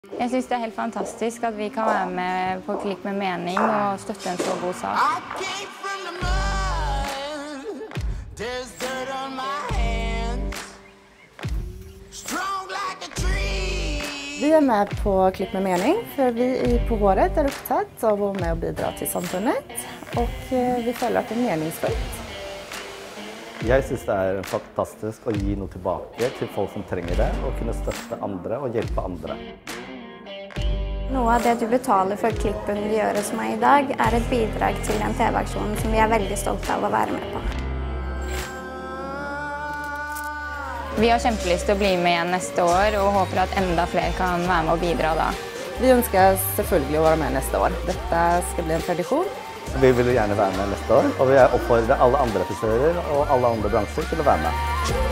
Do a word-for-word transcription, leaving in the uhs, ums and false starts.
Jeg synes det er helt fantastisk at vi kan være med på Klipp med mening og støtte en så god sak. Vi er med på Klipp med mening, for vi på Håret er opptatt av å være med og bidra til samfunnet, og vi føler at det er meningsfullt. Jeg synes det er fantastisk å gi noe tilbake til folk som trenger det, og kunne støtte andre og hjelpe andre. Noe av det du betaler for klippen vi gjør hos meg i dag, er et bidrag til den T V-aksjonen som vi er veldig stolte av å være med på. Vi har kjempelyst til å bli med igjen neste år, og håper at enda flere kan være med og bidra da. Vi ønsker selvfølgelig å være med neste år. Dette skal bli en tradisjon. Vi vil jo gjerne være med neste år, og vi oppfordrer alle andre frisører og alle andre bransjer til å være med.